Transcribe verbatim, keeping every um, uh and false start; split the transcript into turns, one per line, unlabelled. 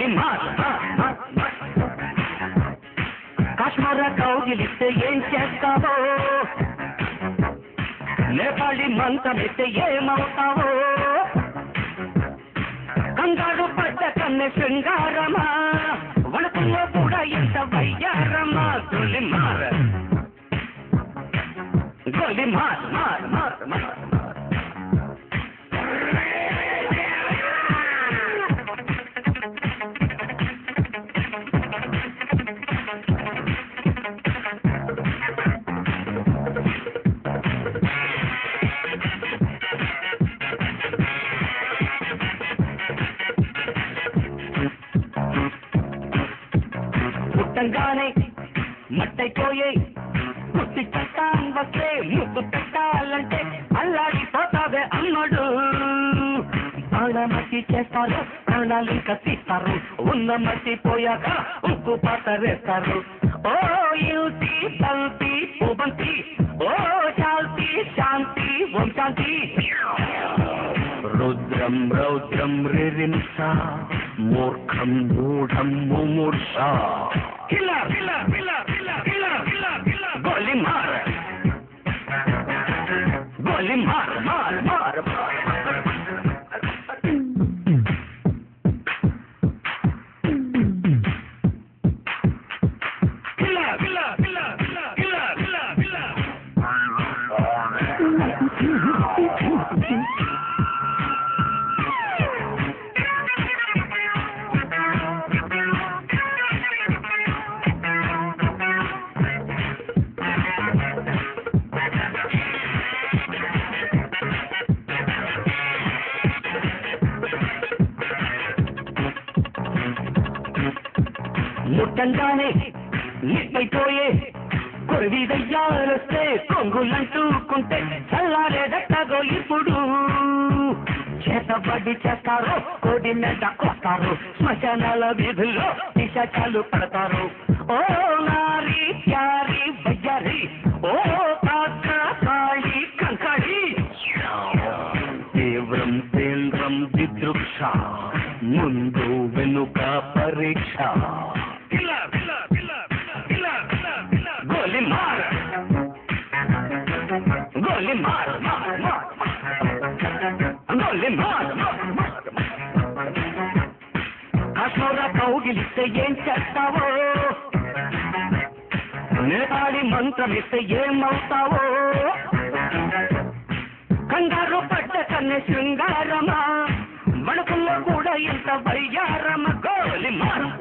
గోలి మార్ కాశ్మీర కౌగిలిస్తే ఏం చేస్తావో నేపాళి మంత్రమిస్తే ఏమవుతావో కంగారు పడ్డ కన్నె శృంగారమా వణుకుల్లో కూడా ఎంత వయ్యారమ్మా గోలి మార్ గోలి మార్ మార్ మార్ మార్ పుట్టంగానే మట్టైపోయే కుట్టి చట్టాన్ వస్తే ముక్కు పెట్టాలంటే అల్లాడిపోతావే అమ్మడు ప్రాణమతి చేస్తారు ప్రాణాలు ఇంకా తీస్తారు ఉన్న మట్టి పోయాక ఉప్పు పాతరేస్తారు ఓ యుతి బంతి పుబంతి ఓ శాంతి శాంతి ఓం శాంతి రుద్రం రౌద్రం రిరింస మూర్ఖం మూఢం ముమూర్ష killer killer killer killer killer killer killer గోలి మార్ గోలి మార్ మార్ మార్ killer killer killer killer killer killer killer ముట్టంగానే నిప్పైపోయే కొరివి దయ్యాలొస్తే కొంగులంటూకుంటే చల్లారేదట్టగో ఇప్పుడు చేతబడి చేస్తారు కోడి మీద వస్తారు శ్మశానాల వీధుల్లో నిశాచాలు పడతారు ఓ నారి ప్యారి బయ్యారి ఓ కాక కాళి కంకడి తీవ్రం తీవ్రం విదృక్ష ముందు వెనుక పరీక్ష గోలి మార్ గోలి మార్ గోలి మార్ కాశ్మీర కౌగిలిస్తే ఏం చేస్తావో నేపాళి మంత్రమిస్తే ఏమవుతావో కంగారు పడ్డ కన్నె శృంగారమా వణుకుల్లో కూడా ఎంత వయ్యారమ్మ గోలి మార్